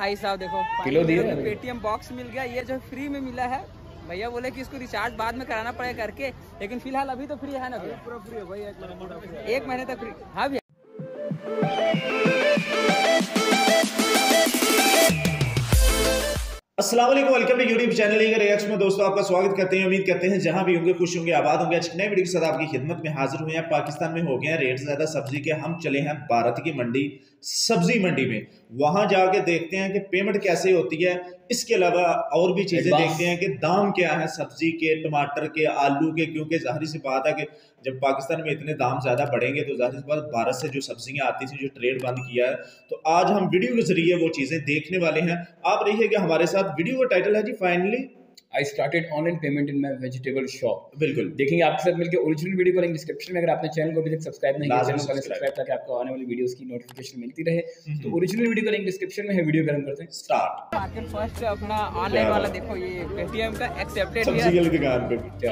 भाई साहब देखो किलो दिया, पेटीएम बॉक्स मिल गया, ये जो फ्री में मिला है। भैया बोले कि इसको रिचार्ज बाद में कराना पड़ेगा करके, लेकिन फिलहाल अभी तो फ्री है ना भैया? पूरा फ्री है भाई, 1 महीने तक फ्री। हाँ भैया। अस्सलाम वालेकुम, welcome to YouTube channel Eager Reacts में। दोस्तों आपका स्वागत करते हैं। उम्मीद करते हैं जहां भी होंगे खुश होंगे, आबाद होंगे। आज नए वीडियो के साथ आपकी खिदमत में हाजिर हुए हैं। पाकिस्तान में हो गए हैं रेट ज्यादा सब्जी के, हम चले हैं भारत की मंडी सब्जी मंडी में। वहां जाके देखते हैं कि पेमेंट कैसे होती है, इसके अलावा और भी चीजें देखते हैं कि दाम क्या है सब्जी के, टमाटर के, आलू के। क्योंकि जाहिर सी बात है कि जब पाकिस्तान में इतने दाम ज्यादा बढ़ेंगे तो जाहिर सी बात भारत से जो सब्जियां आती थी, जो ट्रेड बंद किया है, तो आज हम वीडियो के जरिए वो चीजें देखने वाले हैं। आप रहिएगा हमारे साथ। वीडियो का टाइटल है जी finally I started online payment in my vegetable shop. बिल्कुल देखेंगे आपके साथ मिलकर ओरिजिनल वीडियो को लिंक डिस्क्रिप्शन में। अगर आपने चैनल को अभी तक सब्सक्राइब नहीं किया, चैनल को सब्सक्राइब ताकि आपको आने वाली वीडियोस की नोटिफिकेशन मिलती रहे। तो ओरिजिनल वीडियो का लिंक डिस्क्रिप्शन में है। वीडियो गरम करते हैं, स्टार्ट। मार्केट फर्स्ट अपना ऑनलाइन वाला देखो, ये पेटीएम का एक्सेप्टेड सब्जी है। की दुकान पे क्या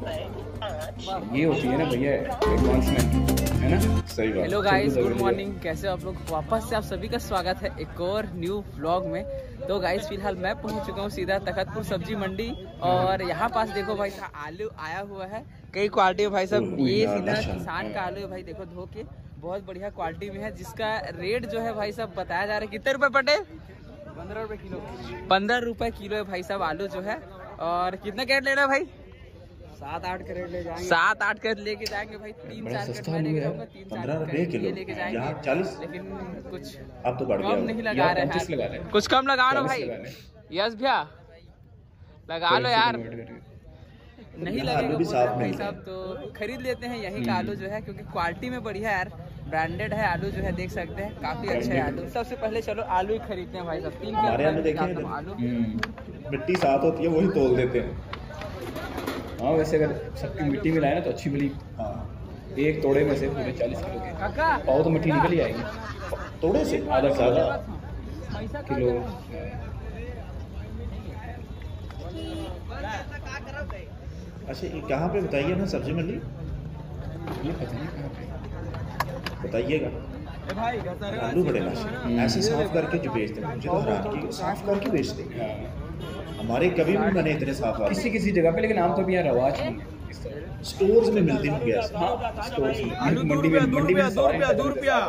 बात ये होती है ना भैया, एडवांसमेंट है ना। सही बात। हेलो गाइस, गुड मॉर्निंग, कैसे हो आप लोग? वापस से आप सभी का स्वागत है एक और न्यू व्लॉग में। तो गाइस फिलहाल मैं पहुंच चुका हूं सीधा तखतपुर सब्जी मंडी, और यहाँ पास देखो भाई साहब आलू आया हुआ है कई क्वालिटी में भाई साहब। ये सीधा किसान का आलू है भाई, देखो धो के बहुत बढ़िया क्वालिटी में है, जिसका रेट जो है भाई साहब बताया जा रहा है। कितने रुपए पटेल? 15 रुपए किलो। 15 रुपए किलो है भाई साहब आलू जो है। और कितना कैरेट ले रहा है भाई? 7-8 कैरेट ले जाएंगे। 7-8 कैरेट लेके जाएंगे भाई। 3-4 कैरेट मैं लेके जाऊंगा, 3-4 कैरेट ये लेके जाएंगे। 40, लेकिन कुछ अब तो बढ़ गया, कम नहीं लगा रहे हैं। कुछ कम लगा लो भाई। यस भैया लगा लो यार। नहीं लगेगा भाई साहब, तो खरीद लेते हैं यही का आलू जो है, क्योंकि क्वालिटी में बढ़िया यार, ब्रांडेड है आलू जो है, देख सकते हैं काफी अच्छा है आलू। सबसे पहले चलो आलू ही खरीदते हैं भाई साहब। 3 आलू मिट्टी साथ होती है, वही तोल देते हैं। हाँ वैसे अगर सबकी मिट्टी मिलाए ना तो अच्छी भली। एक तोड़े में से पूरे 40 किलो के पाव तो मिट्टी निकल ही आएगी। तोड़े से आधा किलो। अच्छा ये कहाँ पे बताइए ना सब्जी मंडी? ये पता नहीं कहाँ पे बताइएगा। आलू बड़े लाश ऐसे साफ करके जो बेचते हैं, मुझे तो हैरान की साफ करके बेचते हैं। हमारे कभी भी बने इतने साफ किसी जगह पे, लेकिन आम तो भी यहाँ रवाज नहीं है। स्टोर्स में मिलती होंगे ऐसे। हाँ स्टोर्स में, मंडी में 2 रुपया।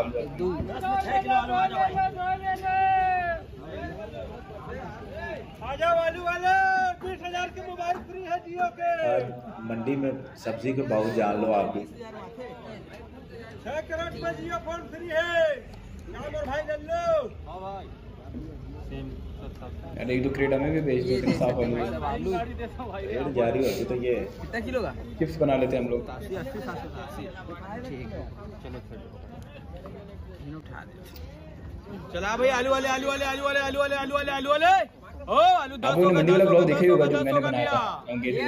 आलू वाले 20,000 के मोबाइल फ्री है जियो के। मंडी में सब्जी के भाव जान लो आप भी। 6 कैरेट में जियो फोन फ्री है, नाम और भाई ले लो। हाँ भाई अरे 1-2 क्रेट हमें भी भेज दो, इतने साफ आलू रेट जारी होती तो ये कितना किलो का चिप्स बना लेते हैं हम लोग। 80-80 ठीक है, चलो फिर उठा दे। चला भाई आलू वाले आलू वाले आलू वाले आलू वाले आलू वाले आलू वाले। ओ आलू आपने मंडी वाला ब्लॉग देखा ही होगा जो मैंने बनाया था अंग्रेजी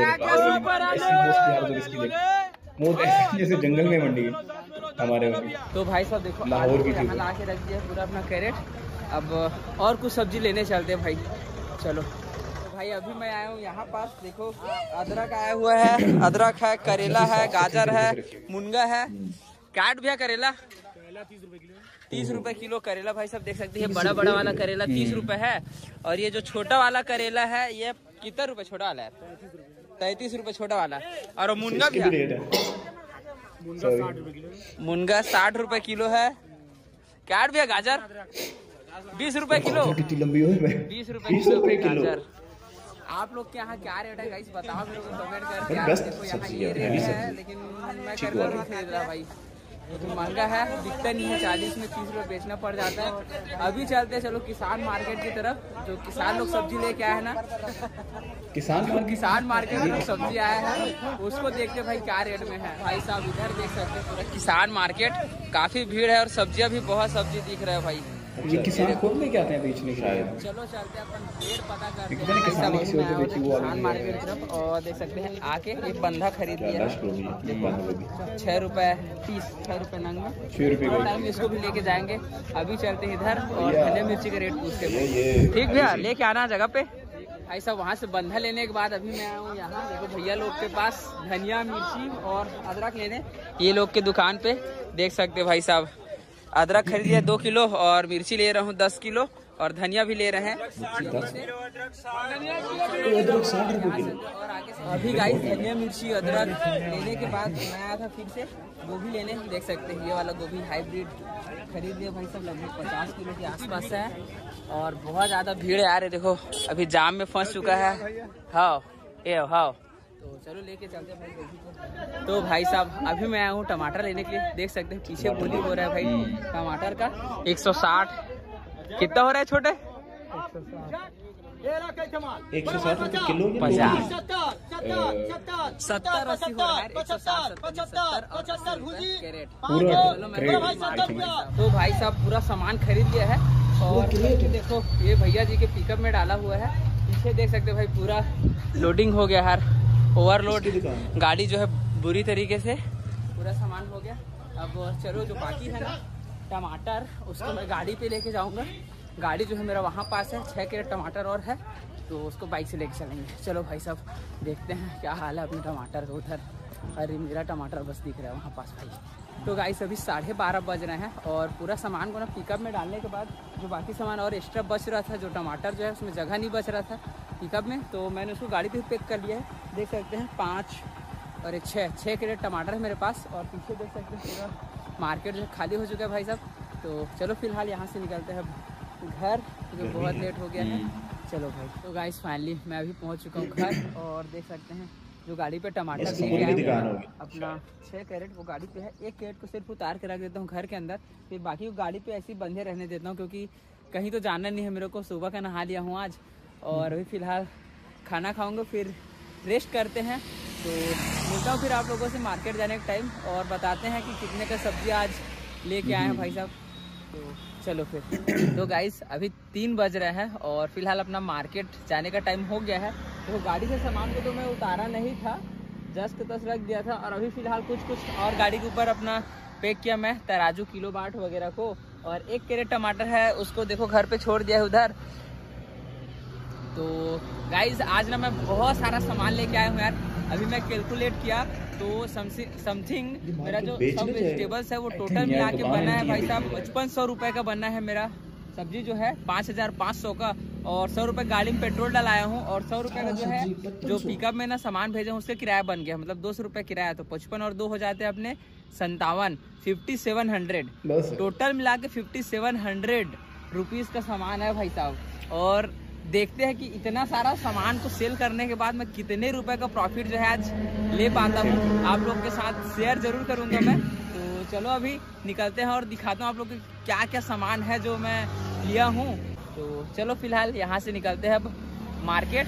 जैसे जंगल में मंडी हमारे। तो भाई साहब देखो लाहौर की ला के रख दिया पूरा अपना कैरेट। अब और कुछ सब्जी लेने चलते हैं भाई, चलो। तो भाई अभी मैं आया हूँ यहाँ पास, देखो अदरक आया हुआ है, अदरक है, करेला है, गाजर है, मुनगा है। काट भैया करेला 30 रुपए किलो करेला भाई साहब, देख सकते हैं बड़ा बड़ा वाला करेला 30 रुपए है। और ये जो छोटा वाला करेला है ये कितना रुपए छोटा वाला है? 33 रुपए छोटा वाला। और मुनगा भी मुनगा 60 रुपए किलो है। काट भैया गाजर 20 रुपए किलो। कितनी लंबी हो 20 रुपए किलो गाजर। आप लोग के यहाँ क्या रेट है गाइस बताओ मेरे को कमेंट करके। देखो यहाँ ये रेट है, लेकिन मैं करेला नहीं खरीद रहा भाई, तो महंगा है, बिकता नहीं है। 40 में 30 रुपये बेचना पड़ जाता है। अभी चलते हैं चलो किसान मार्केट की तरफ, जो किसान लोग सब्जी लेके आए हैं ना, किसान मार्केट में सब्जी आया है, उसको देखते भाई क्या रेट में है। भाई साहब इधर देख सकते हैं पूरा किसान मार्केट, काफी भीड़ है और सब्जियां भी बहुत सब्जी दिख रहा है भाई। ये किसान खुद लेके आते हैं बेचने के लिए। चलो चलते हैं अपन रेट पता करते हैं किसान मार्केट की तरफ। और देख सकते हैं आके एक बंधा खरीद लिया 6 रुपए पीस, 6 रुपए नंग में 6 रुपए टाइम इसको भी लेके जाएंगे। अभी चलते हैं इधर और धनिया मिर्ची का रेट पूछते हैं। ठीक भैया लेके आना जगह पे। भाई साहब वहाँ से बंधा लेने के बाद अभी मैं आया हूँ यहाँ, देखो भैया लोग के पास धनिया मिर्ची और अदरक लेने, ये लोग के दुकान पे देख सकते भाई साहब। अदरक खरीद लिया 2 किलो और मिर्ची ले रहा हूँ 10 किलो और धनिया भी ले रहे हैं। अभी गाइस धनिया मिर्ची अदरक लेने के बाद मैं आया था फिर से गोभी लेने। देख सकते हैं ये वाला गोभी हाइब्रिड खरीद लिया भाई सब, लगभग 50 किलो के आसपास है और बहुत ज़्यादा भीड़ है यार। देखो अभी जाम में फंस चुका है। हाँ तो चलो लेके चलते हैं भाई गोभी को। तो भाई साहब अभी मैं आया हूँ टमाटर लेने के लिए। देख सकते हैं पीछे बोली हो रहा है भाई टमाटर का 160। कितना हो रहा है छोटे? 160 किलो 50 70 80 हो रहा है। 160 कैरेट। तो भाई साहब पूरा सामान खरीद लिया है और देखो ये भैया जी के पिकअप में डाला हुआ है। पीछे देख सकते हो भाई पूरा लोडिंग हो गया यार, ओवरलोड गाड़ी जो है बुरी तरीके से पूरा सामान हो गया। अब चलो जो बाकी है ना टमाटर उसको मैं गाड़ी पे लेके जाऊंगा। गाड़ी जो है मेरा वहाँ पास है, 6 कैरेट टमाटर और है तो उसको बाइक से लेके चलेंगे। चलो भाई साहब देखते हैं क्या हाल है अपने टमाटर का उधर। अरे मेरा टमाटर बस दिख रहा है वहाँ पास भाई। तो गाइस अभी 12:30 बज रहे हैं और पूरा सामान को ना पिकअप में डालने के बाद जो बाकी सामान और एक्स्ट्रा बच रहा था, जो टमाटर जो है उसमें जगह नहीं बच रहा था पिकअप में, तो मैंने उसको गाड़ी पे पैक कर लिया है। देख सकते हैं 5 और 6 कैरेट टमाटर है मेरे पास और पीछे देख सकते हैं पूरा मार्केट जो खाली हो चुका है भाई साहब। तो चलो फिलहाल यहाँ से निकलते हैं घर, जो बहुत लेट हो गया है। चलो भाई तो गाइस फाइनली मैं अभी पहुँच चुका हूँ घर और देख सकते हैं जो गाड़ी पे टमाटर लेके आया अपना 6 कैरेट वो गाड़ी पे है। 1 कैरेट को सिर्फ उतार के रख देता हूँ घर के अंदर, फिर बाकी को गाड़ी पे ऐसे ही बंधे रहने देता हूँ क्योंकि कहीं तो जाना नहीं है मेरे को। सुबह का नहा लिया हूँ आज और अभी फ़िलहाल खाना खाऊंगा फिर रेस्ट करते हैं। तो मिलता हूँ फिर आप लोगों से मार्केट जाने का टाइम और बताते हैं कि कितने का सब्जी आज लेके आए हैं भाई साहब। तो चलो फिर। तो गाइस अभी 3 बज रहे हैं और फिलहाल अपना मार्केट जाने का टाइम हो गया है। तो गाड़ी से सामान को तो मैं उतारा नहीं था, जस्ट तस रख दिया था और अभी फिलहाल कुछ और गाड़ी के ऊपर अपना पैक किया मैं तराजू किलो बाट वगैरह को। और 1 कैरेट टमाटर है उसको देखो घर पे छोड़ दिया है उधर। तो गाइज आज ना मैं बहुत सारा सामान लेके आया हूँ यार। अभी मैं कैलकुलेट किया तो समथिंग मेरा जो सब वेजिटेबल्स है वो टोटल मिला के बना है भाई साहब 5500 रुपये का बना है मेरा। सब्जी जो है 5500 का और 100 रुपये गाड़ी में पेट्रोल डलाया हूँ और 100 रुपये का जो है जो पिकअप में ना सामान भेजा हूँ उसका किराया बन गया, मतलब 200 रुपये किराया। तो 55 और 2 हो जाते हैं अपने 57, 5700 टोटल मिला के 5700 रुपीज़ का सामान है भाई साहब। और देखते हैं कि इतना सारा सामान को सेल करने के बाद मैं कितने रुपए का प्रॉफिट जो है आज ले पाता हूँ। आप लोग के साथ शेयर जरूर करूँगा मैं। तो चलो अभी निकलते हैं और दिखाता हूँ आप लोग को क्या क्या सामान है जो मैं लिया हूँ। तो चलो फिलहाल यहाँ से निकलते हैं अब मार्केट।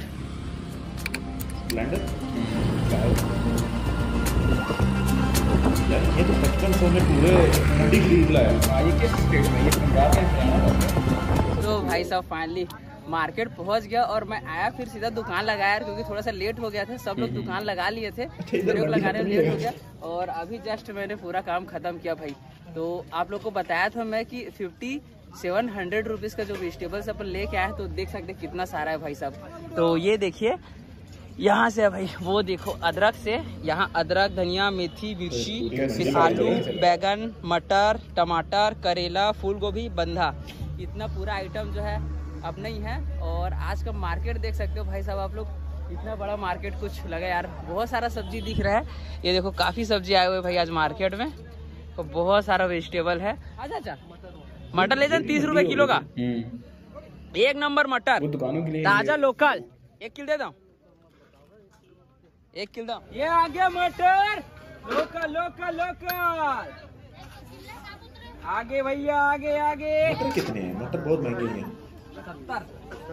ये तो 5500 में पूरे मंडी खरीद लाया। ये किस स्टेट में? ये पंजाब में हरियाणा। तो भाई साहब फाइनली मार्केट पहुंच गया और मैं आया फिर सीधा दुकान लगाया क्योंकि थोड़ा सा लेट हो गया था। सब लोग दुकान लगा लिए थे, मेरे को लगाने में लेट हो गया और अभी जस्ट मैंने पूरा काम खत्म किया भाई। तो आप लोग को बताया था मैं कि 5700 रुपीज़ का जो वेजिटेबल्स अपन लेके आए तो देख सकते कितना सारा है भाई साहब। तो ये देखिए यहाँ से है भाई, वो देखो अदरक से यहाँ अदरक, धनिया, मेथी, मिर्ची, फिर आलू, बैगन, मटर, टमाटर, करेला, फूल गोभी, बंधा, इतना पूरा आइटम जो है अपना ही है। और आज का मार्केट देख सकते हो भाई साहब आप लोग, इतना बड़ा मार्केट कुछ लगा यार। बहुत सारा सब्जी दिख रहा है, ये देखो काफ़ी सब्जी आए हुए भाई आज मार्केट में। तो बहुत सारा वेजिटेबल है। अच्छा मटर ले जाए 30 रुपए किलो का, 1 नंबर मटर ताजा लोकल। 1 किलो दे दो, 1 किलो दो। ये आ गया मटर लोकल लोकल लोकल। आगे भैया आगे आगे। मटर कितने हैं? मटर बहुत महंगे हैं। 70।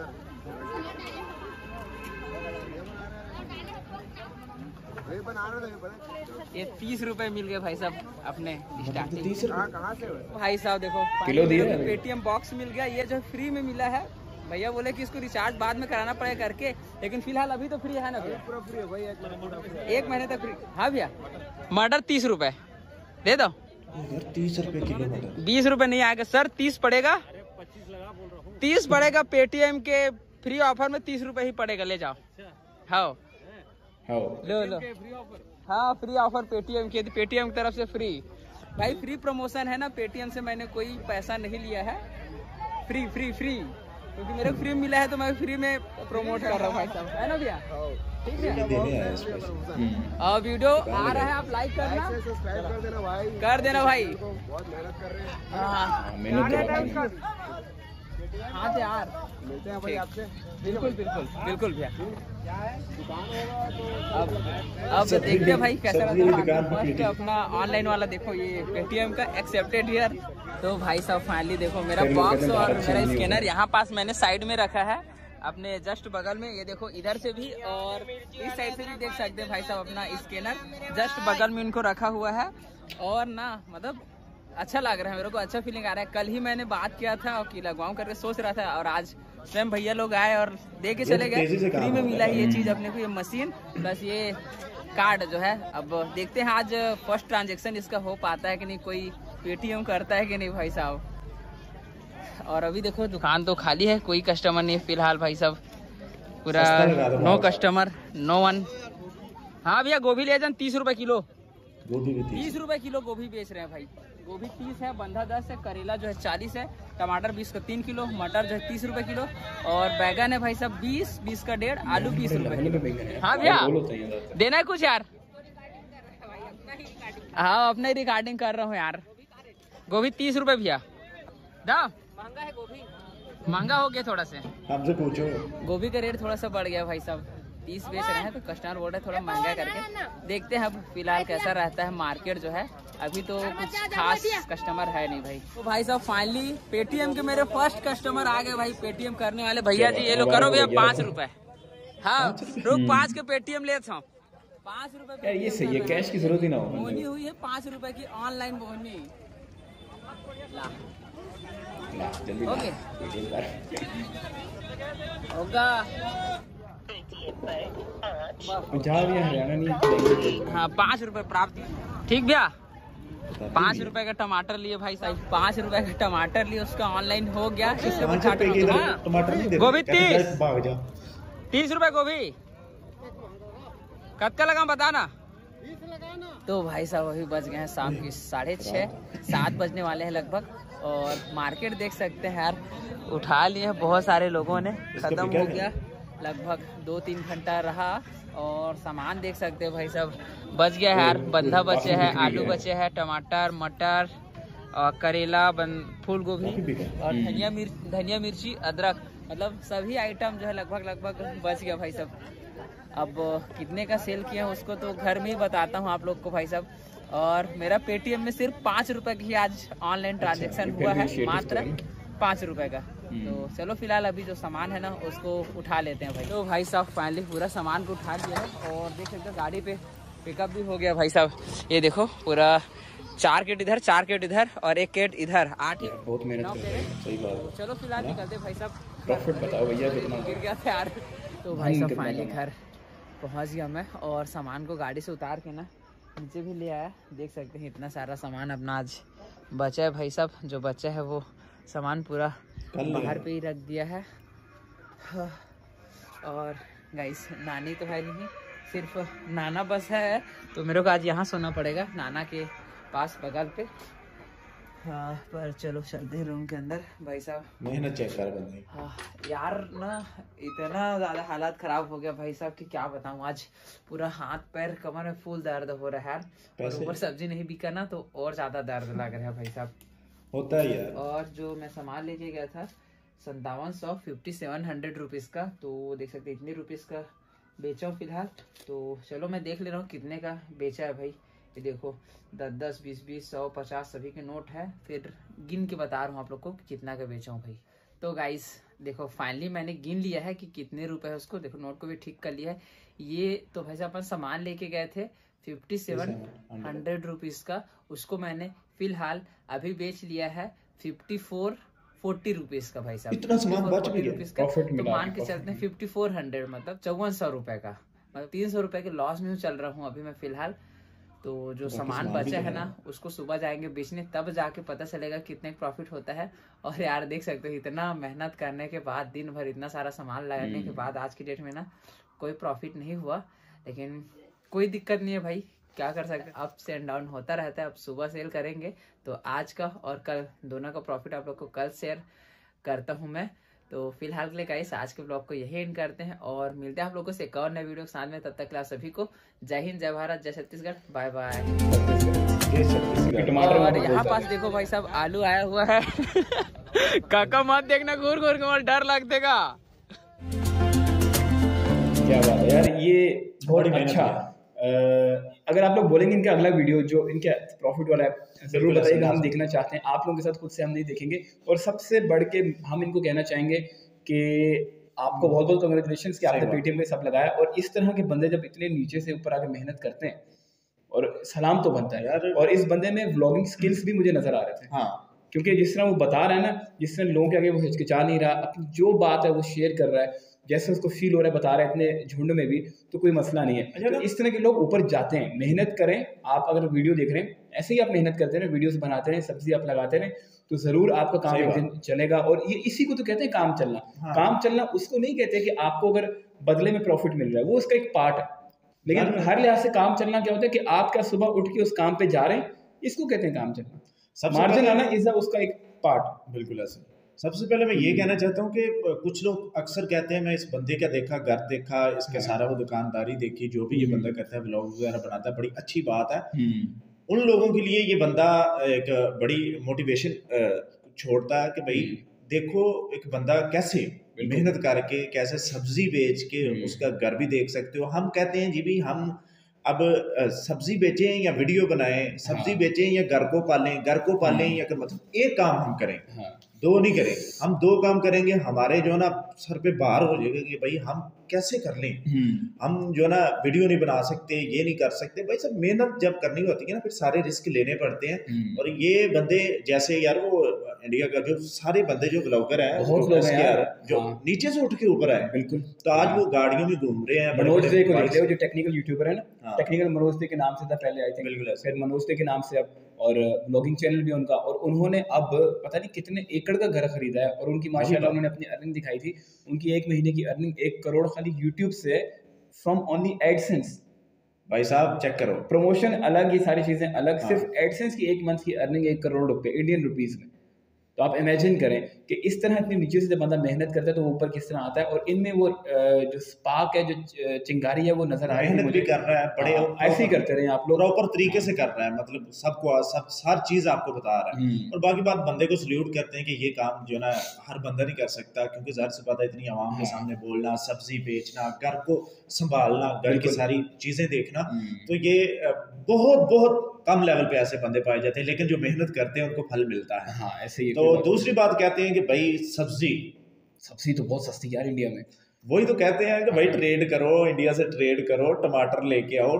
ये 30 रुपए मिल गए भाई साहब अपने स्टार्टिंग। 30 भाई साहब देखो किलो दिया है। पेटीएम बॉक्स मिल गया, ये जो फ्री में मिला है। भैया बोले कि इसको रिचार्ज बाद में कराना पड़ेगा करके, लेकिन फिलहाल अभी तो फ्री है ना भैया? पूरा फ्री है भाई, 1 महीने तक फ्री। हाँ भैया मटर 30 रुपए दे दो। 30 रुपए किलो मटर। 20 रुपए नहीं आएगा सर, 30 पड़ेगा। 30 पड़ेगा पेटीएम के फ्री ऑफर में 30 रुपए ही पड़ेगा, ले जाओ। हाँ लो लो, हाँ फ्री ऑफर पेटीएम के, पेटीएम की तरफ से फ्री भाई। फ्री प्रमोशन है ना पेटीएम से, मैंने कोई पैसा नहीं लिया है। फ्री फ्री फ्री क्योंकि मेरे को फ्री में मिला है तो मैं फ्री में प्रमोट कर रहा हूँ भाई साहब, है ना भैया? ठीक है। और वीडियो आ रहा है, आप लाइक करना, सब्सक्राइब कर देना भाई, कर देना भाई। बहुत मेहनत कर रहे हैं। हाँ यार, मिलते हैं भाई आपसे। बिल्कुल बिल्कुल बिल्कुल भैया। क्या है, दुकान होगा तो अब देखते हैं भाई कैसा सब्जी वाली रहता है। दुकान फर्स्ट अपना ऑनलाइन वाला देखो, ये पेटीएम का एक्सेप्टेड हियर। तो भाई साहब फाइनली देखो मेरा बॉक्स और मेरा स्कैनर यहाँ पास मैंने साइड में रखा है अपने जस्ट बगल में। ये देखो इधर से भी और इस साइड से भी देख सकते हैं भाई साहब, अपना स्कैनर जस्ट बगल में इनको रखा हुआ है। और ना मतलब अच्छा लग रहा है मेरे को, अच्छा फीलिंग आ रहा है। कल ही मैंने बात किया था कि लगवाऊं करके सोच रहा था, और आज स्वयं भैया लोग आए और दे के चले गए। फ्री में मिला है ये चीज अपने को, ये मशीन प्लस ये कार्ड जो है। अब देखते हैं आज फर्स्ट ट्रांजेक्शन इसका हो पाता है कि नहीं, कोई पेटीएम करता है कि नहीं भाई साहब। और अभी देखो दुकान तो खाली है, कोई कस्टमर नहीं है फिलहाल भाई साहब, पूरा नो कस्टमर, नो वन। हाँ भैया गोभी ले जान, 30 रुपए किलो, गोभी भी 30 रुपए किलो गोभी बेच रहे हैं भाई। गोभी 30 है, बंधा 10 है, करेला जो है 40 है, टमाटर 20 का 3 किलो, मटर जो है 30 रुपए किलो, और बैगन है भाई साहब 20 का 1.5, आलू 20 रुपए। हाँ भैया देना है कुछ यार? हाँ अपने रिकॉर्डिंग कर रहा हूँ यार। गोभी 30 रुपए भैया। दा महंगा है गोभी, महंगा हो गया थोड़ा से, हमसे पूछो। गोभी का रेट थोड़ा सा बढ़ गया भाई साहब, 30 बेच रहे हैं तो कस्टमर बोल रहे हैं थोड़ा महंगा करके। देखते हैं अब फिलहाल कैसा रहता है मार्केट जो है। अभी तो कुछ खास कस्टमर है नहीं भाई। तो भाई साहब फाइनली पेटीएम के मेरे फर्स्ट कस्टमर आ गए भाई, पेटीएम करने वाले भैया जी। ये लो करो भैया 5 रुपए। हाँ रुक 5 के पेटीएम लेता हूँ, 5 रुपए यार ये सही है, कैश की जरूरत ही ना हो। बोनी हुई है 5 रुपए की ऑनलाइन बोनी। जल्दी ओके होगा। पंजाब या हरियाणा नहीं। हाँ 5 रुपए प्राप्त। ठीक भैया 5 रुपए का टमाटर लिए भाई साहब, 5 रुपए का टमाटर लिए, उसका ऑनलाइन हो गया। टमाटर गोभी 30 रुपए गोभी कब का लगा बताना। तो भाई साहब अभी बज गए हैं शाम की 6:30, 7 बजने वाले हैं लगभग। और मार्केट देख सकते हैं यार, उठा लिए बहुत सारे लोगों ने, खत्म हो गया लगभग 2-3 घंटा रहा। और सामान देख सकते हैं भाई साहब, बच गया है यार। बंधा बचे है, आलू बचे है, टमाटर, मटर और करेला, फूल गोभी और धनिया मिर्ची, अदरक, मतलब सभी आइटम जो है लगभग बच गया भाई साहब। अब कितने का सेल किया उसको तो घर में ही बताता हूँ आप लोग को भाई साहब। और मेरा पेटीएम में सिर्फ 5 रुपए की आज ऑनलाइन ट्रांजेक्शन हुआ है, मात्र 5 रुपए का। तो चलो फिलहाल अभी जो सामान है ना उसको उठा लेते हैं भाई। तो भाई साहब फाइनली पूरा सामान को उठा लिया है और देख सकते हैं गाड़ी पे पिकअप भी हो गया भाई साहब। ये देखो पूरा 4 केट इधर, 4 केट इधर और 1 केट इधर, 8 बहुत मेहनत कर रहे हैं, सही बात है। चलो फिलहाल निकलते भाई साहब। प्रॉफिट बताओ भैया कितना गिर गया था यार। तो भाई साहब फाइनली घर पहुंच गया मैं, और सामान को गाड़ी से उतार के ना नीचे भी ले आया। देख सकते हैं इतना सारा सामान अपना आज बचा है भाई साहब। जो बचा है वो सामान पूरा बाहर पे ही रख दिया है। और गाइस नानी तो है नहीं, सिर्फ नाना बस है। तो मेरे को आज यहाँ सोना पड़ेगा नाना के पास बगल पे। हाँ पर चलो चलते हैं रूम के अंदर। भाई साहब मेहनत चेक कर बंदे। हाँ यार ना इतना ज़्यादा हालात ख़राब हो गया भाई साहब कि क्या बताऊँ। आज पूरा हाथ पैर कमर में फुल दर्द हो रहा है यार। और ऊपर सब्जी नहीं बिका ना तो और ज़्यादा दर्द लग रहा है भाई साहब। होता है यार। और जो मैं सामान लेके गया था 5700 रुपीज़ का, तो देख सकते इतने रुपीज़ का बेचा हूँ फिलहाल। तो चलो मैं देख ले रहा हूँ कितने का बेचा है भाई। ये देखो 10, 20, 100, 50 सभी के नोट है। फिर गिन के बता रहा हूँ आप लोग को कितना का बेचा हूँ भाई। तो गाइस देखो फाइनली मैंने गिन लिया है कि कितने रुपए है उसको। देखो नोट को भी ठीक कर लिया है। ये तो भाई साहब अपन सामान लेके गए थे 5700 रुपीज़ का, उसको मैंने फिलहाल अभी बेच लिया है 40 रुपीज़ का भाई साहब। इतना सामान बच भी गया, प्रॉफिट मिला। तो मान के चलते हैं 5400 मतलब 5400 रुपए का, मतलब 300 रुपए के लॉस में चल रहा हूँ अभी मैं फिलहाल। तो जो सामान बचा है ना उसको सुबह जाएंगे बेचने, तब जाके पता चलेगा कितने प्रॉफिट होता है। और यार देख सकते हो इतना मेहनत करने के बाद, दिन भर इतना सारा सामान लगाने के बाद आज की डेट में ना कोई प्रॉफिट नहीं हुआ। लेकिन कोई दिक्कत नहीं है भाई, क्या कर सकते, अप्स एंड डाउन होता रहता है। अब सुबह सेल करेंगे तो आज का और कल दोनों का प्रॉफिट आप लोग को कल शेयर करता हूँ मैं। तो फिलहाल के लिए गाइस आज के ब्लॉग को यही एंड करते हैं और मिलते हैं आप लोगों से एक और नए वीडियो के साथ में। तब तक के लिए सभी को जय हिंद, जय भारत, जय छत्तीसगढ़, बाय बाय। और यहाँ पास देखो भाई साहब आलू आया हुआ है। काका मत देखना घूर घूर के, और डर लग देगा। क्या बात है यार, ये बहुत अच्छा। अगर आप लोग बोलेंगे इनका अगला वीडियो जो इनका प्रॉफिट वाला है जरूर बताइएगा, हम देखना चाहते हैं। आप लोगों के साथ खुद से हम नहीं देखेंगे। और सबसे बढ़ के हम इनको कहना चाहेंगे कि आपको बहुत बहुत कांग्रेचुलेशंस कि आपने पेटीएम पे सब लगाया। और इस तरह के बंदे जब इतने नीचे से ऊपर आके मेहनत करते हैं और सलाम तो बनता है यार। और इस बंदे में व्लॉगिंग स्किल्स भी मुझे नजर आ रहे थे। हाँ, क्योंकि जिस तरह वो बता रहा है ना, जिस तरह लोगों के आगे वो हिचकिचा नहीं रहा, अपनी जो बात है वो शेयर कर रहा है, जैसे उसको फील हो रहा है बता रहा है, इतने झुंड में भी तो कोई मसला नहीं है। तो इस तरह के लोग ऊपर जाते हैं। मेहनत करें। आप अगर वीडियो देख रहे हैं ऐसे ही आप मेहनत करते रहे, वीडियोस बनाते रहे, सब्जी आप लगाते रहे, तो जरूर आपका काम एक दिन चलेगा। और ये इसी को तो कहते हैं काम चलना। हाँ। काम चलना उसको नहीं कहते कि आपको अगर बदले में प्रॉफिट मिल रहा है, वो उसका एक पार्ट है। लेकिन हर लिहाज से काम चलना क्या होता है कि आप क्या सुबह उठ के उस काम पे जा रहे हैं, इसको कहते हैं काम चलना। मार्जिन आना इज उसका एक पार्ट। बिल्कुल ऐसे। सबसे पहले मैं ये कहना चाहता हूँ कि कुछ लोग अक्सर कहते हैं मैं इस बंदे का देखा, घर देखा, इसके सारा वो दुकानदारी देखी, जो भी ये बंदा करता है, व्लॉग वगैरह बनाता है, बड़ी अच्छी बात है। उन लोगों के लिए ये बंदा एक बड़ी मोटिवेशन छोड़ता है कि भाई देखो एक बंदा कैसे मेहनत करके, कैसे सब्जी बेच के उसका घर भी देख सकते हो। हम कहते हैं जी भी हम अब सब्जी बेचें या वीडियो बनाएं, सब्जी बेचें या घर को पालें या मतलब एक काम हम करें, दो नहीं करेंगे। हम दो काम करेंगे, हमारे जो ना सर पे भार हो जाएगा कि भाई हम कैसे कर लें। हम जो ना वीडियो नहीं बना सकते, ये नहीं कर सकते। भाई सब मेहनत जब करनी होती है ना, फिर सारे रिस्क लेने पड़ते हैं। और ये बंदे जैसे यार वो इंडिया का जो सारे बंदे जो ब्लॉगर हैं, बहुत लोग हैं यार जो नीचे से उठ के ऊपर आए। बिल्कुल। तो आज वो गाड़ियों में घूम रहे हैं। मनोज दे को देख लो, जो टेक्निकल यूट्यूबर है ना, टेक्निकल मनोज दे के नाम से था पहले आई थिंक, बिल्कुल, फिर मनोज दे के नाम से अब, और ब्लॉगिंग चैनल भी उनका। और उन्होंने अब पता नहीं कितने एकड़ का घर खरीदा है। और उनकी माशाल्लाह उन्होंने अपनी अर्निंग दिखाई थी। उनकी एक महीने की अर्निंग 1 करोड़ खाली यूट्यूब से, फ्रॉम ओनली एडसेंस। भाई साहब चेक करो, प्रमोशन अलग, ये सारी चीजें अलग। सिर्फ एडसेंस की 1 मंथ की अर्निंग 1 करोड़ रुपए इंडियन रुपीज में। तो आप इमेजिन करें कि इस तरह इतनी नीचे से जब बंदा मेहनत करता है तो वो ऊपर किस तरह आता है। और इनमें वो जो स्पार्क है, जो चिंगारी है, वो नजर आ रही है। मेहनत भी कर रहा है, बड़े ऐसे ही करते रहे आप लोग, प्रॉपर तरीके से कर रहा है, मतलब सबको हर चीज आपको बता रहा है। और बाकी बात बंदे को सल्यूट करते हैं कि ये काम जो ना हर बंदा नहीं कर सकता, क्योंकि ज़ाहिर सी बात है इतनी आवाम के सामने बोलना, सब्जी बेचना, घर को संभालना, घर की सारी चीजें देखना, तो ये बहुत बहुत कम लेवल पे ऐसे बंदे पाए जाते हैं। लेकिन जो मेहनत करते हैं उनको फल मिलता है। हाँ, ऐसे ही। तो दूसरी बात कहते हैं कि भाई सब्जी तो बहुत सस्ती यार इंडिया में। वही तो कहते हैं कि भाई ट्रेड करो, इंडिया से ट्रेड करो, टमाटर लेके आओ,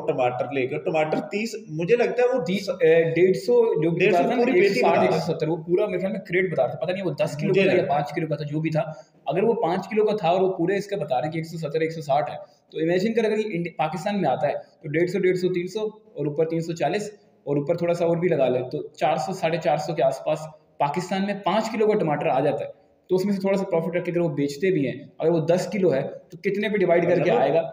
टमाटर 30, मुझे लगता है वो 150 जो 150 पूरी पेटी 170 वो पूरा मेरे ख्याल में क्रेट बता रहे थे। पता नहीं वो 10 किलो का या 5 किलो का था, जो भी था। अगर वो 5 किलो का था और वो पूरे इसका बता रहे हैं कि 170 160 है, तो इमेजिन कर अगर ये पाकिस्तान में आता है तो 150 300 और ऊपर 340 और ऊपर थोड़ा सा और भी लगा ले तो 400 450 के आसपास पाकिस्तान में 5 किलो का टमाटर आ जाता है। तो उसमें से थोड़ा सा प्रॉफिट रख के अगर वो बेचते भी हैं, अगर वो 10 किलो है तो कितने पे डिवाइड करके आएगा।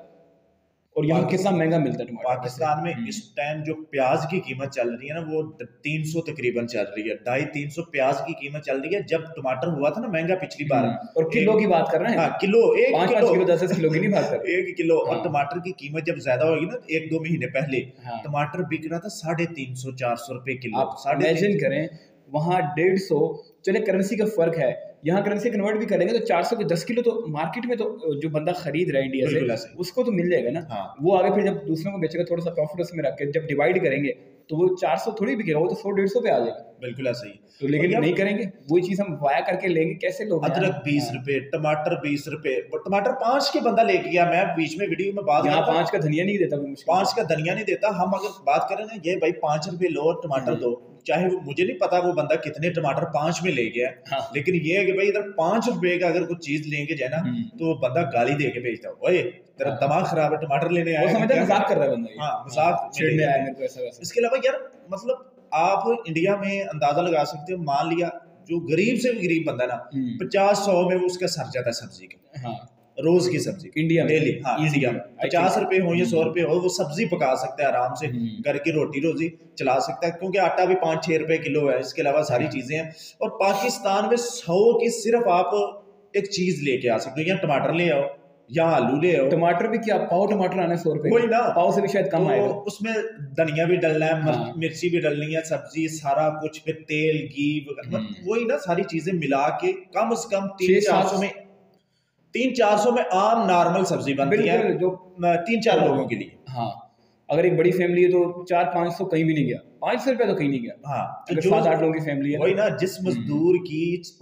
और यहाँ कितना महंगा मिलता है टमाटर। पाकिस्तान में इस टाइम जो प्याज की कीमत चल रही है ना, वो 300 तकरीबन चल रही है, 250-300 प्याज की कीमत चल रही है। जब टमाटर हुआ था ना महंगा पिछली बार, और किलो की बात कर रहे हैं। हाँ, किलो 5 किलो 10 किलो की नहीं बात कर रहे, 1 किलो। और टमाटर की कीमत जब ज्यादा होगी ना, 1-2 महीने पहले टमाटर बिक रहा था 350-400 रुपए किलो। आप इमेजिन करें वहाँ 150, चले करेंसी का फर्क है, यहाँ करेंसी कन्वर्ट भी करेंगे तो 400 के 10 किलो तो मार्केट में तो जो बंदा खरीद रहा है इंडिया से उसको तो मिल जाएगा ना। वो आगे फिर जब दूसरों को बेचेगा थोड़ा सा प्रॉफिट उसमें रख के जब डिवाइड करेंगे तो वो 400 थोड़ी बिकेगा, वो तो 100-150 पे आ जाएगा। बिल्कुल ऐसा ही। तो लेकिन नहीं करेंगे, वही चीज हम वाया करके लेंगे कैसे लोग। अदरक 20 रुपए, टमाटर 20 रुपए, टमाटर 5 के बंदा लेके गया। मैं बीच में वीडियो में बात यहाँ 5 का धनिया नहीं देता, 5 का धनिया नहीं देता। हम अगर बात करें ना, ये भाई 5 रुपए लो और टमाटर दो, चाहे वो मुझे नहीं पता वो बंदा कितने टमाटर 5 में ले गया। लेकिन ये है कि भाई इधर 5 रुपए का अगर कुछ चीज लेंगे जाए ना, तो बंदा गाली दे के बेचता है, ओए तेरा दिमाग खराब है, टमाटर लेने आया, मजाक कर रहा है बंदा। हाँ, मजाक छेड़ने आया मेरे को ऐसा। इसके अलावा यार मतलब आप इंडिया में अंदाजा लगा सकते हो, मान लिया जो गरीब से भी गरीब बंदा ना 50-100 में वो उसका सर जाता है सब्जी का। रोज की सब्जी इंडिया में डेली। हाँ, इंडिया में 50 रुपए हो या 100 रुपए हो, वो सब्जी पका सकता है आराम से, घर की रोटी रोजी चला सकता है, क्योंकि आटा भी 5-6 रुपए किलो है। इसके अलावा सारी चीजें हैं। और पाकिस्तान में 100 की सिर्फ आप एक चीज लेके आ सकते हो, या टमाटर ले आओ या आलू ले आओ। टमाटर भी क्या, पाव टमाटर आना 100 रुपए, वही ना, पाव से भी शायद कम तो आएगा। उसमें धनिया भी डलना है, हाँ। मिर्ची भी डलनी है, सब्जी सारा कुछ, फिर तेल घी वही ना, सारी चीजें मिला के कम से कम 300-400 में 300-400 में आम नॉर्मल सब्जी बनती है जो 3-4 लोगों के लिए। हाँ, अगर एक बड़ी फैमिली है तो 400-500 कहीं भी नहीं गया, 500 रुपया तो कहीं नहीं गया। हाँ, अगर जो 7-8 लोगों की फैमिली है वही ना, जिस मजदूर की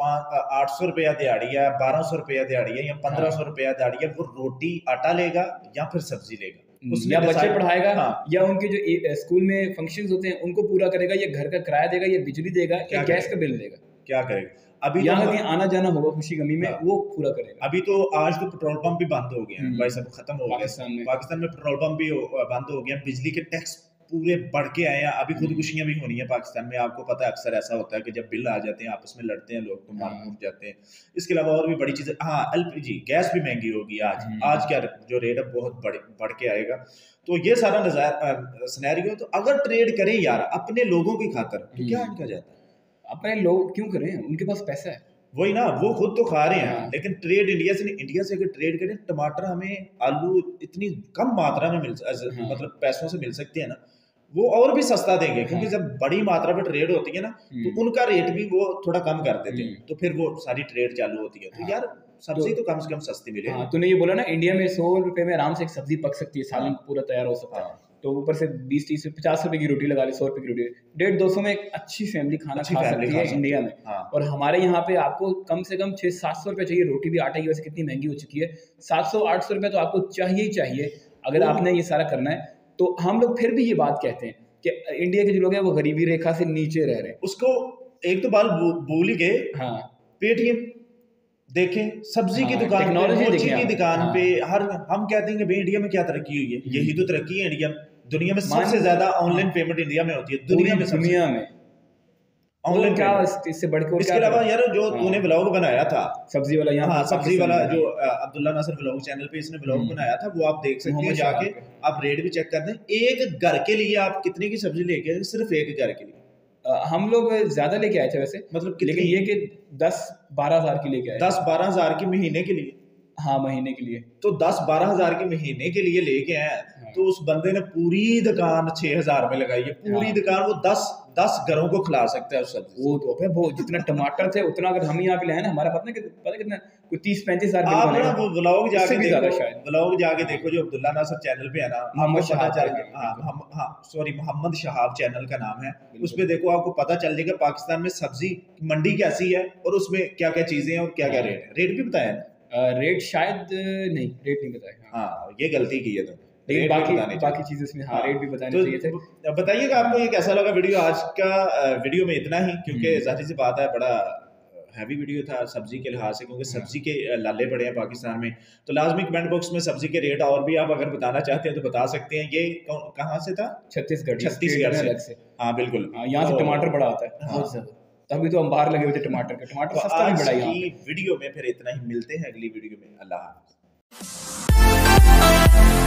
800 रुपया दिहाड़ी है, 1200 रुपया दिहाड़ी है या 1500 रुपया दिहाड़ी है, वो रोटी आटा लेगा या फिर सब्जी लेगा, या बच्चे पढ़ाएगा। हाँ। या उनके जो स्कूल में फंक्शंस होते हैं उनको पूरा करेगा, या घर का किराया देगा, या बिजली देगा, या गैस का बिल देगा, क्या करेगा। अभी यहाँ तो कहीं आना जाना होगा खुशी गमी में, वो पूरा करेगा। अभी तो आज तो पेट्रोल पंप भी बंद हो गए हैं भाई, सब खत्म हो गया। पाकिस्तान में पेट्रोल पंप भी बंद हो गए, बिजली के टैक्स पूरे बढ़ के आए हैं। अभी खुदकुशियां भी होनी है पाकिस्तान में, आपको पता है अक्सर ऐसा होता है कि जब बिल आ जाते हैं आपस में लड़ते हैं लोग, तो मार मुर जाते हैं। इसके अलावा और भी बड़ी चीजें, हाँ LPG गैस भी महंगी होगी आज क्या जो रेट है बहुत बढ़ के आएगा। तो ये सारा सिनेरियो, तो अगर ट्रेड करें यार अपने लोगों की खातर, तो क्या इनका जाता है, अपने लोग क्यों करें, उनके पास पैसा है। वही ना, वो खुद तो खा रहे हैं। हाँ। लेकिन ट्रेड इंडिया से नहीं, इंडिया से अगर ट्रेड करें, टमाटर हमें आलू इतनी कम मात्रा में मतलब पैसों से मिल सकते हैं ना, वो और भी सस्ता देंगे, क्योंकि जब बड़ी मात्रा में ट्रेड होती है ना, तो उनका रेट भी वो थोड़ा कम कर देते हैं, तो फिर वो सारी ट्रेड चालू होती है। तो यार सब्जी तो कम से कम सस्ती मिले। हाँ, तूने ये बोला ना इंडिया में 100 रुपए में आराम से एक सब्जी पक सकती है, सालन पूरा तैयार हो सकता है, तो ऊपर से 20-30 50 रुपए की रोटी लगा ले, 100 रुपए की रोटी, 150-200 में एक अच्छी फैमिली खाना खा सकती है इंडिया में। और हमारे यहाँ पे आपको कम से कम 600-700 रुपए चाहिए, रोटी भी आटा की वजह से कितनी महंगी हो चुकी है, 700-800 रुपए तो आपको चाहिए ही चाहिए अगर आपने ये सारा करना है। तो हम लोग फिर भी ये बात कहते हैं कि इंडिया के जो लोग हैं वो गरीबी रेखा से नीचे रह रहे हैं। उसको एक तो बाल भूल ही गए। हाँ, पेटीएम देखें, सब्जी की दुकान, टेक्नोलॉजी की दुकान पे, हर हम कहते हैं कि भाई इंडिया में क्या तरक्की हुई है, यही तो तरक्की है इंडिया में। दुनिया में सबसे ज्यादा ऑनलाइन पेमेंट इंडिया में होती है, दुनिया में ऑनलाइन क्या इससे बढ़ के। इसके अलावा यार जो तूने ब्लॉग बनाया था सब्जी वाला, यहाँ सब्जी वाला जो अब्दुल्ला नासिर ब्लॉग चैनल पे इसने ब्लॉग बनाया था, वो आप देख सकते हैं जाके, आप रेट भी चेक कर दें। एक घर के लिए आप कितने की सब्जी लेके आए, सिर्फ एक घर के लिए। हम लोग ज्यादा लेके आए थे वैसे, मतलब लेकिन ये कि 10-12 हज़ार की लेके आए। 10-12 हज़ार की महीने के लिए। हाँ, महीने के लिए। तो 10-12 हज़ार के महीने के लिए लेके आए, तो उस बंदे ने पूरी दुकान 6,000 में लगाई है, पूरी दुकान। वो 10 घरों को खिला सकता है उस सब्जी। वो तो वो जितना टमाटर थे उतना अगर हम यहाँ पे लाए ना, हमारा पता कितना, कोई 30-35 हज़ार। आप ना वो ब्लॉग जाके देखो, ब्लॉग जाके देखो जो अब्दुल्ला नासिर चैनल पे है ना, मोहम्मद शहाब चैनल का नाम है, उसमें देखो आपको पता चल जाएगा पाकिस्तान में सब्जी मंडी कैसी है और उसमें क्या क्या चीजें हैं और क्या क्या रेट है। रेट भी बताया ना? रेट शायद नहीं, रेट नहीं बताया। हाँ, ये गलती की है तो, लेकिन बाकी चीजें इसमें हाँ रेट भी बताने चाहिए थे। बताइएगा आपको ये कैसा लगा वीडियो। आज का वीडियो में इतना ही, क्योंकि जाहिर सी बात है बड़ा हैवी वीडियो था सब्जी के लिहाज से, क्योंकि सब्जी के लाले पड़े हैं पाकिस्तान में। तो लाजमी कमेंट बॉक्स में सब्जी के रेट और भी आप अगर बताना चाहते हैं तो बता सकते हैं। ये कहाँ से था? छत्तीसगढ़ से। हाँ बिल्कुल, यहाँ से टमाटर बड़ा आता है बहुत ज्यादा, तभी तो हम बाहर लगे हुए थे टमाटर के। टमाटर सस्ता भी बड़ा है यहाँ पे। वीडियो में फिर इतना ही, मिलते हैं अगली वीडियो में। अल्लाह हाफ़िज़।